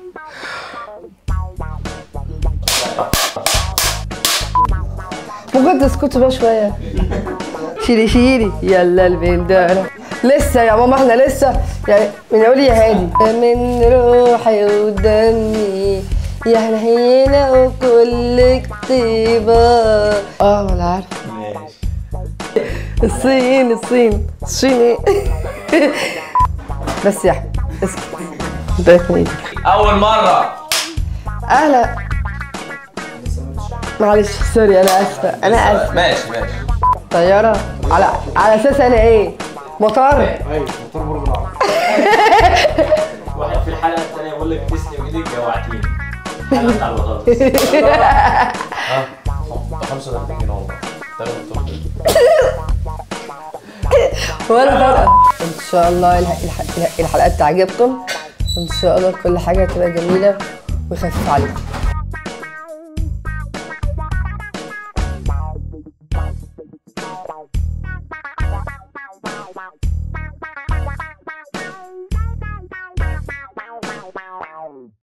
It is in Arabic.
ممكن تسكتوا بقى شويه؟ شيلي شيلي يلا البندانه. لسه يا ماما احنا لسه يعني من اقول يا هادي من روحي ودمي يا حنينه وكل طيبه. ما انا عارفه. الصين ايه؟ بس يا احمد اسكت. اديتني ايدك اول مره. اهلا. معلش سوري انا اسفه. ماشي. طياره على اساس انا ايه؟ مطار؟ ايوه مطار برج العرب. واحد في الحلقه الثانيه بيقول لك تسلم ايدك جوعتيني. حلقه بتاع البطاطس. 35 جنيه والله. ولا فرقه. ان شاء الله الحلقات تعجبكم، ان شاء الله كل حاجه تبقى جميله ويخفف عليكم.